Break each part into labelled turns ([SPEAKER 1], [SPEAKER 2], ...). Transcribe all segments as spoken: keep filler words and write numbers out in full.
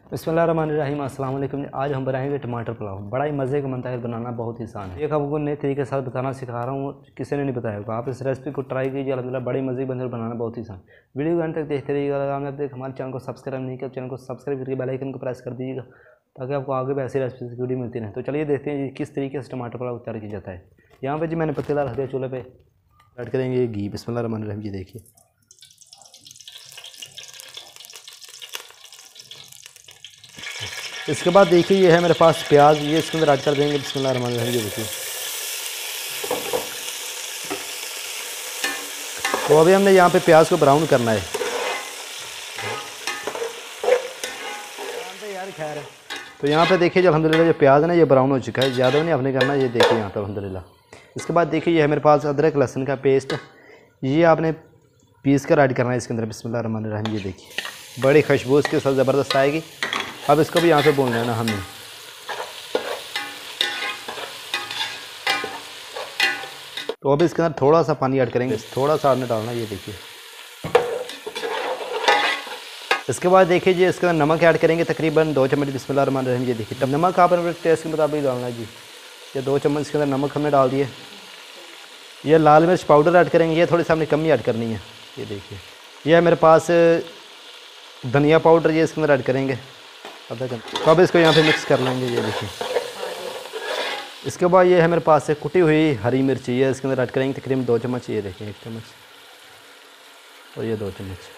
[SPEAKER 1] बिस्मिल्लाहिर्रहमानिर्रहीम अस्सलाम वालेकुम। आज हम बनाएंगे टमाटर पुलाव। बड़ा ही मज़े का बनता है, बनाना बहुत ही आसान है। एक आपको नए तरीके के साथ बताना सिखा रहा हूँ, किसी ने नहीं बताया होगा। आप इस रेसिपी को ट्राई कीजिए, अल्हम्दुलिल्लाह बड़ी मज़े की बनती है, बनाना बहुत ही आसान। वीडियो को अंत तक देखते रहिएगा। अगर आपने अब तक हमारे चैनल को सब्सक्राइब नहीं किया, चैनल को सब्सक्राइब करके बेल आइकन को प्रेस कर दीजिएगा, ताकि आपको आगे भी ऐसी रेसिपी की वीडियो मिलती रहे। तो चलिए देखते हैं किस तरीके से टमाटर पुलाव तैयार किया जाता है। यहाँ पर जी मैंने पतीला रख दिया चूल्हे पर, ऐड करेंगे घी। बिस्मिल्लाहिर्रहमानिर्रहीम जी देखिए, इसके बाद देखिए ये है मेरे पास प्याज, ये इसके अंदर ऐड कर देंगे। बिस्मिल्लाहिर्रहमानिर्रहीम ये देखिए। तो अभी हमने यहाँ पे प्याज को ब्राउन करना है। यार खैर तो यहाँ पे देखिए जो अल्हम्दुलिल्लाह जो प्याज है ना ये ब्राउन हो चुका है, ज़्यादा नहीं आपने करना, ये देखिए यहाँ पे अल्हम्दुलिल्लाह। इसके बाद देखिए ये है मेरे पास अदरक लहसुन का पेस्ट, ये आपने पीस कर ऐड करना है इसके अंदर। बिस्मिल्लाहिर्रहमानिर्रहीम ये देखिए, बड़ी खुशबू इसके साथ ज़बरदस्त आएगी। अब इसको भी यहाँ पे भूनना है ना हमने। तो अभी इसके अंदर थोड़ा सा पानी ऐड करेंगे, थोड़ा सा आपने डालना है, ये देखिए। इसके बाद देखिए जी इसके अंदर नमक ऐड करेंगे, तकरीबन दो चम्मच। बिस्मिल्लाहिर्रहमानिर्रहीम ये देखिए। तब नमक आप अपने टेस्ट के मुताबिक डालना है जी। ये दो चम्मच इसके अंदर नमक हमने डाल दिए। ये लाल मिर्च पाउडर ऐड करेंगे, ये थोड़ी सी हमने कम ही ऐड करनी है, ये देखिए। ये है मेरे पास धनिया पाउडर, ये इसके अंदर ऐड करेंगे आधा घंटा। तो अब इसको यहाँ पे मिक्स कर लेंगे, ये देखिए। इसके बाद ये है मेरे पास से कुटी हुई हरी मिर्ची, ये इसके अंदर ऐड करेंगे तकरीबन दो चम्मच, ये देखिए। एक चम्मच और ये दो चम्मच।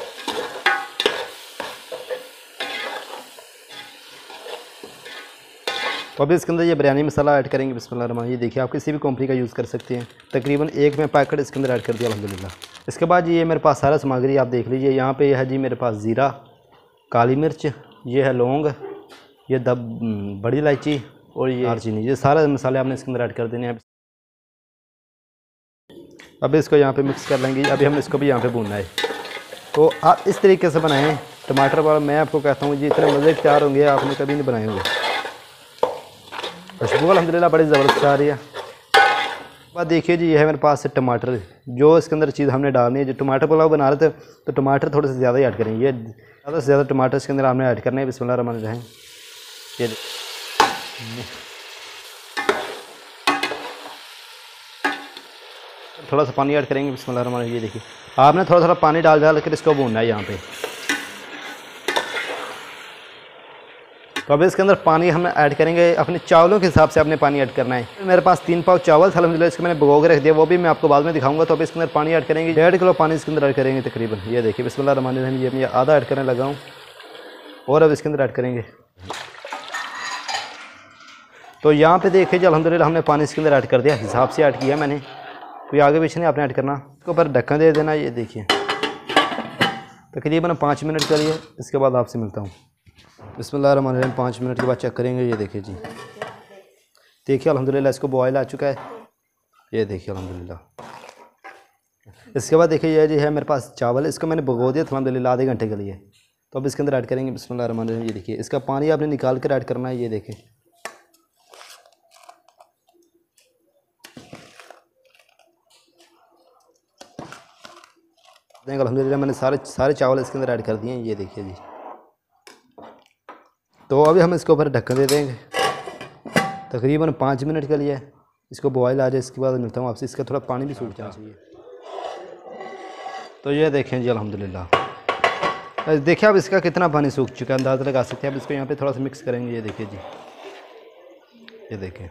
[SPEAKER 1] तो अभी इसके अंदर ये बिरयानी मसाला ऐड करेंगे। बिस्मिल्लाहिर्रहमानिर्रहीम ये देखिए, आप किसी भी कंपनी का यूज़ कर सकते हैं। तकरीबन एक में पैकेट इसके अंदर ऐड कर दिया अल्हम्दुलिल्लाह। इसके बाद ये मेरे पास सारा सामग्री आप देख लीजिए। यहाँ पे है जी मेरे पास ज़ीरा, काली मिर्च, ये है लौंग, ये दब बड़ी इलायची और ये दालचीनी, ये सारे मसाले आपने इसके अंदर ऐड कर देने हैं। अब इसको यहाँ पे मिक्स कर लेंगे। अभी हम इसको भी यहाँ पे भूनना है। तो आप इस तरीके से बनाएं टमाटर वाला, मैं आपको कहता हूँ जी इतने मज़े तैयार होंगे, आपने कभी नहीं बनाए होंगे। खुशबू अल्हम्दुलिल्लाह बड़ी ज़बरदस्त आ रही है। बाद देखिए जी ये है मेरे पास टमाटर, जो इसके अंदर चीज़ हमने डालनी है। जो टमाटर पुलाव बना रहे थे तो टमाटर थोड़े से ज़्यादा ही ऐड करेंगे, ये ज़्यादा से ज़्यादा टमाटर इसके अंदर हमने ऐड करने हैं। बिस्मिल्लाहिर्रहमानिर्रहीम ये थोड़ा सा पानी ऐड करेंगे। बिस्मिल्लाहिर्रहमानिर्रहीम ये देखिए, आपने थोड़ा थोड़ा पानी डाल डाल कर इसको भूनना है यहाँ पे। तो अब इसके अंदर पानी हम ऐड करेंगे अपने चावलों के हिसाब से, आपने पानी ऐड करना है। मेरे पास तीन पाव चावल था अल्हम्दुलिल्लाह, इसको मैंने भिगो के रख दिया, वो भी मैं आपको बाद में दिखाऊंगा। तो अब इसके अंदर पानी ऐड करेंगे, डेढ़ किलो पानी इसके अंदर ऐड करेंगे तकरीबन, ये देखिए। बिस्मिल्लाहिर्रहमानिर्रहीम ये मैं आधा ऐड करने लगा हूँ, और अब इसके अंदर ऐड करेंगे। तो यहाँ पे देखिए जी अल्हम्दुलिल्लाह हमने पानी इसके अंदर ऐड कर दिया, हिसाब से ऐड किया मैंने, कोई आगे पीछे नहीं आपने ऐड करना। इसके ऊपर ढक्कन दे देना, ये देखिए तकरीबन पाँच मिनट के लिए। इसके बाद आपसे मिलता हूँ। बिस्मिल्लाहिर्रहमानिर्रहीम पाँच मिनट के बाद चेक करेंगे, ये देखिए जी। देखिए अल्हम्दुलिल्लाह इसको बॉयल आ चुका है, ये देखिए अल्हम्दुलिल्लाह। इसके बाद देखिए ये जी है मेरे पास चावल, इसको मैंने भिगो दिया था अल्हम्दुलिल्लाह आधे घंटे के लिए। तो अब इसके अंदर ऐड करेंगे। बिस्मिल्लाहिर्रहमानिर्रहीम ये देखिए, इसका पानी आपने निकाल कर ऐड करना है, ये देखिए। देखें अल्हम्दुलिल्लाह मैंने सारे सारे चावल इसके अंदर ऐड कर दिए हैं, ये देखिए जी। तो अभी हम इसके ऊपर ढक्कन दे देंगे तकरीबन पाँच मिनट के लिए, इसको बॉयल आ जाए। इसके बाद मिलता हूँ आपसे, इसका थोड़ा पानी भी सूख जाना चाहिए। तो ये देखें जी अल्हम्दुलिल्लाह, देखिए अब इसका कितना पानी सूख चुका है, अंदाज़ा लगा सकते हैं। अब इसको यहाँ पे थोड़ा सा मिक्स करेंगे, ये देखिए जी। ये देखें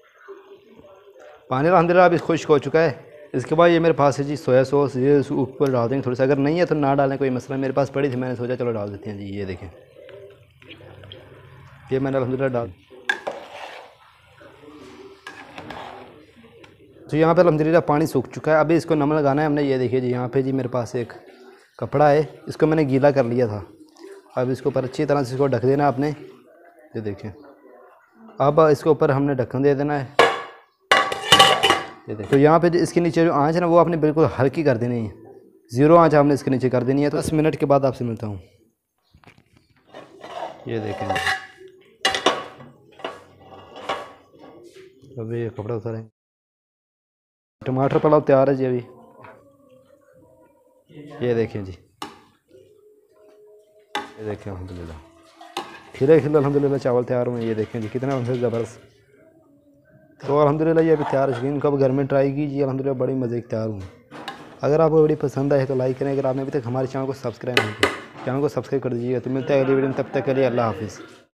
[SPEAKER 1] पानी अल्हम्दुलिल्लाह अभी खुश्क हो चुका है। इसके बाद ये मेरे पास है जी सोया सॉस, ये ऊपर डाल देंगे थोड़ी सा, अगर नहीं है तो ना डालें, कोई मसला। मेरे पास पड़ी थी, मैंने सोचा चलो डाल देते हैं जी। ये देखें ये मैंने अल्हम्दुलिल्लाह डाल। तो यहाँ पे अल्हम्दुलिल्लाह पानी सूख चुका है। अभी इसको नमक लगाना है हमने, ये देखिए जी। यहाँ पे जी मेरे पास एक कपड़ा है, इसको मैंने गीला कर लिया था। अब इसके ऊपर अच्छी तरह से इसको ढक देना आपने, ये देखें। अब इसके ऊपर हमने ढक्कन दे देना है, ये देखिए। तो यहाँ पे इसके नीचे जो आँच है ना वो आपने बिल्कुल हल्की कर देनी है, ज़ीरो आँच आपने इसके नीचे कर देनी है। तो दस मिनट के बाद आपसे मिलता हूँ। ये देखें अभी ये कपड़ा उतारें। टमाटर पुलाव तैयार है जी अभी, ये देखें जी। ये देखें अल्हम्दुलिल्लाह। खिले खिले अल्हम्दुलिल्लाह चावल तैयार हुए। ये देखें जी कितना ज़बरदस्त। तो अल्हम्दुलिल्लाह ये अभी तैयार है। इनको अब घर में ट्राई कीजिए, अल्हम्दुलिल्लाह बड़ी मज़े की तैयार हुए। अगर आपको वीडियो पसंद आए तो लाइक करें। अगर आपने अभी तक हमारे चैनल को सब्सक्राइब नहीं किया, चैनल को सब्सक्राइब कर दीजिए। तो मिलता है अगली वीडियो में, तब तक के लिए अल्लाह हाफ़िज़।